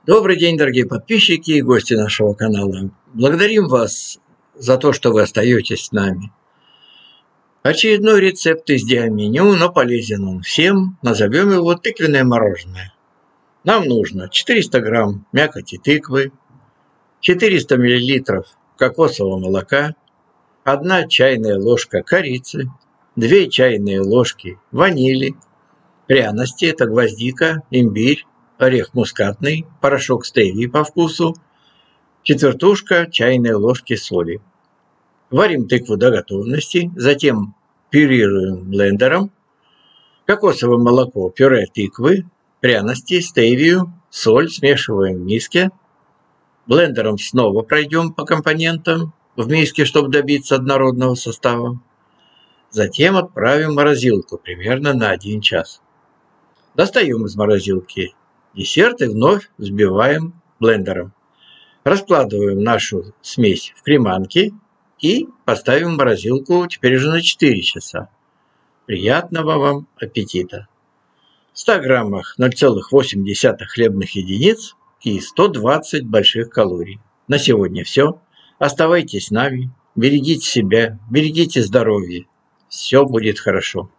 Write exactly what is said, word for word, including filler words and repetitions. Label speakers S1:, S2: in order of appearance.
S1: Добрый день, дорогие подписчики и гости нашего канала. Благодарим вас за то, что вы остаетесь с нами. Очередной рецепт из диаменю, но полезен он всем. Назовем его тыквенное мороженое. Нам нужно четыреста грамм мякоти тыквы, четыреста миллилитров кокосового молока, одна чайная ложка корицы, две чайные ложки ванили, пряности – это гвоздика, имбирь, орех мускатный, порошок стевии по вкусу, четвертушка чайной ложки соли. Варим тыкву до готовности, затем пюрируем блендером. Кокосовое молоко, пюре тыквы, пряности, стевию, соль смешиваем в миске. Блендером снова пройдем по компонентам в миске, чтобы добиться однородного состава. Затем отправим в морозилку примерно на один час. Достаем из морозилки десерт и вновь взбиваем блендером. Раскладываем нашу смесь в креманки и поставим в морозилку теперь уже на четыре часа. Приятного вам аппетита! В ста граммах ноль целых восемь десятых хлебных единиц и сто двадцать больших калорий. На сегодня все. Оставайтесь с нами, берегите себя, берегите здоровье. Все будет хорошо.